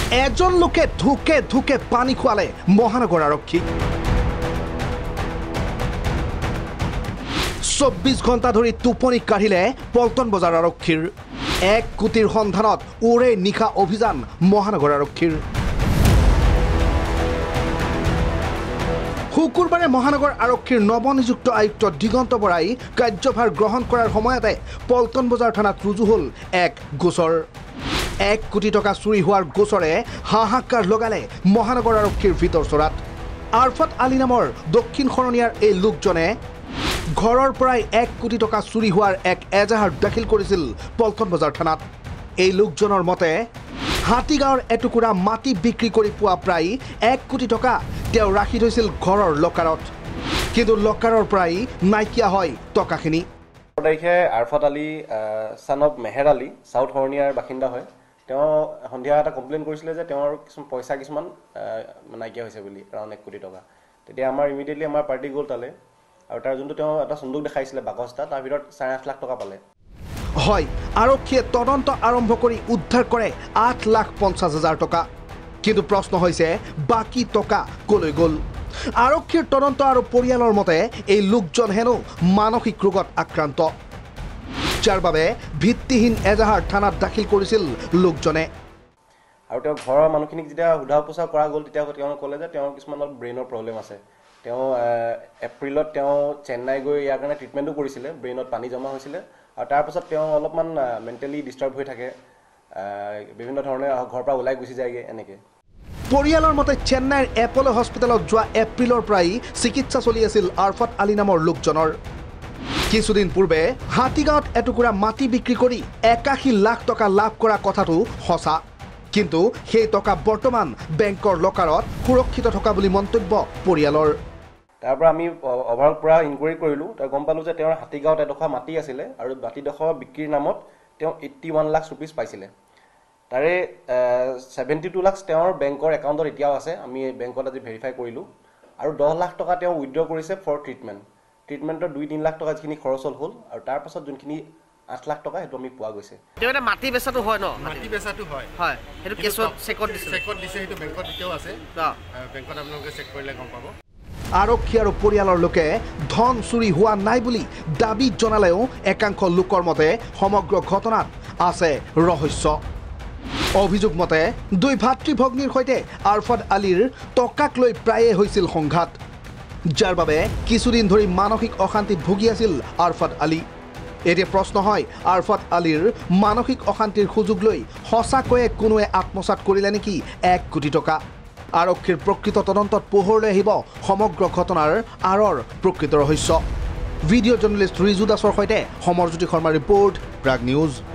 এজন লোকে ধুকে ধুকে পানী খুৱালে মহানগৰ আৰক্ষী 24 ঘণ্টা ধৰি টোপনি কাঢ়িলে পল্টন বজাৰ আৰক্ষীৰ 1 কোটিৰ সন্ধানত ওৰে নিশা অভিযান মহানগৰ আৰক্ষীৰ শুকুৰবাৰে মহানগৰ আৰক্ষীৰ নৱনিযুক্ত আয়ুক্ত দিগন্ত বৰাই কাৰ্যভাৰ গ্ৰহণ কৰাৰ সময়তে পল্টন বজাৰ থানাত ৰুজু হ'ল এক গোচৰ 1 কোটি টকা চুৰি হোৱাৰ গোচৰে হাহাকাৰ লগালে মহানগৰ আৰক্ষীৰ ভিতৰ চৰাত আৰফাত আলী নামৰ দক্ষিণ শৰণীয়াৰ এই লোকজনে ঘৰৰ পৰাই 1 কোটি টকা চুৰি হোৱাৰ এক এজাহাৰ দাখিল কৰিছিল পল্টন বজাৰ থানাত এই লোকজনৰ মতে হাতীগাঁৱৰ এটুকুৰা মাটি বিক্ৰী কৰি পোৱা প্ৰায় 1 কোটি টকা তেওঁ ৰাখি থৈছিল ঘৰৰ লকাৰত কিন্তু লকাৰৰ পৰাই নাইকিয়া হয় টকাখিনি তাৰিখে Arfat Ali son of Meher Ali south হৰণিয়াৰ বাসিন্দা হয় তেওঁ সন্ধিয়া এটা কমপ্লেইন কৰিছিলে যে তেওঁৰ কিছুমান পইচা কিছুমান নাইকিয়া হৈছে বুলি around 1 কোটি টকা তেতিয়া আমাৰ ইমিডিয়েটলি আমাৰ পাৰ্টি গ'ল তালে আৰু তাৰ যোনটো তেওঁ এটা সন্দুক দেখাইছিলে বাকচটা তাৰ ভিতৰত 8.5 লাখ টকা পালে হয় আৰক্ষীয়ে তদন্ত আৰম্ভ কৰি উদ্ধাৰ কৰে 8,50,000 টকা কিন্তু প্ৰশ্ন হৈছে বাকি টকা কলৈ গ'ল আৰক্ষীৰ তদন্ত আৰু পৰিয়ালৰ মতে এই লোকজন হেনো মানসিক ৰোগত আক্ৰান্ত যাৰ বাবে ভিত্তিহীন এজাহাৰ থানাত দাখিল কৰিছিল লোকজনে আৰু তেওঁ ঘৰৰ মানুহখিনিক যেতিয়া হুধা পোছা কৰা গ'ল তেতিয়া তেওঁ ক'লে যে তেওঁৰ কিছুমান ব্ৰেইনৰ প্ৰব্লেম আছে তেওঁ এপ্ৰিলত তেওঁ চেন্নাই গৈ ইয়াৰ কাৰণে ট্ৰিটমেণ্টো কৰিছিলে ব্ৰেইনত পানী জমা হৈছিলে আৰু তাৰ পাছত তেওঁ অলপমান মেণ্টেলি ডিষ্টাৰ্ব হৈ থাকে বিভিন্ন ধৰণে ঘৰৰ পৰা ওলাই গুচি যায়গে এনেকে পৰিয়ালৰ মতে চেন্নাইৰ এপ'লো হস্পিটেলত যোৱা এপ্ৰিলৰ পৰাই চিকিৎসা চলি আছিল আৰফাত আলী নামৰ লোকজনৰ কিছুদিন পূৰ্বে হাতীগাঁৱত এটুকুৰা মাটি বিক্ৰী কৰি 81 লাখ টকা লাভ কৰা কথাটো সঁচা কিন্তু সেই টকা বৰ্তমান বেংকৰ লকাৰত সুৰক্ষিত থকা বুলি মন্তব্য পৰিয়ালৰ তাৰ পৰা আমি ওভাৰঅল পুৰা ইনকুৱাৰী কৰিলো তাৰ গম পালো যে তেওঁৰ হাতীগাঁৱত এডোখৰ মাটি আছিলে আৰু মাটিডোখৰ বিক্ৰীৰ নামত তেওঁ 81 লাখ ৰুপিজ পাইছিলে তাৰে 72 লাখ তেওঁৰ বেংকৰ একাউণ্টত এতিয়াও আছে আমি বেংকত আজি ভেৰিফাই কৰিলো আৰু 10 লাখ টকা তেওঁ উইথড্ৰ কৰিছে ফৰ ট্ৰিটমেণ্টৰ 2-3 লাখ টকা যিখিনি খৰচ হ'ল আৰু তাৰ পাছত যোনখিনি 8 লাখ টকা হেতু আমি পোৱা গৈছে তেনে মাটি বেচাটো হয় ন মাটি বেচাটো হয় হয় হেতু কেছত চেকত দিছে হেতু বেংকত দিতেও আছে বেংকত আপোনালোকে চেক কৰিলে গম পাব আৰক্ষী আৰু পৰিয়ালৰ লোকে ধন চুৰি হোৱা নাই বুলি দাবী জনালেও একাংশ লোকৰ মতে সমগ্ৰ ঘটনাত আছে ৰহস্য অভিযোগ মতে দুই ভাতৃ ভগ্নীৰ সৈতে আৰফাত আলীৰ টকাক লৈ প্ৰায়ে হৈছিল সংঘাত যাৰ বাবে কিছুদিন ধৰি মানসিক অশান্তিত ভুগি আছিল আৰফাত আলী এতিয়া প্ৰশ্ন হয় আৰফাত আলীৰ মানসিক অশান্তিৰ সুযোগ লৈ সঁচাকৈয়ে কোনোৱে আত্মসাৎ কৰিলে নেকি 1 কোটি টকা আৰক্ষীৰ প্ৰকৃত তদন্তত পোহৰলৈ আহিব সমগ্ৰ ঘটনাৰ আঁৰৰ প্ৰকৃত ৰহস্য ভিডিঅ' জাৰ্নেলিষ্ট ৰিজু দাসৰ সৈতে সমৰজ্যোতি শৰ্মাৰ ৰিপৰ্ট প্ৰাগ নিউজ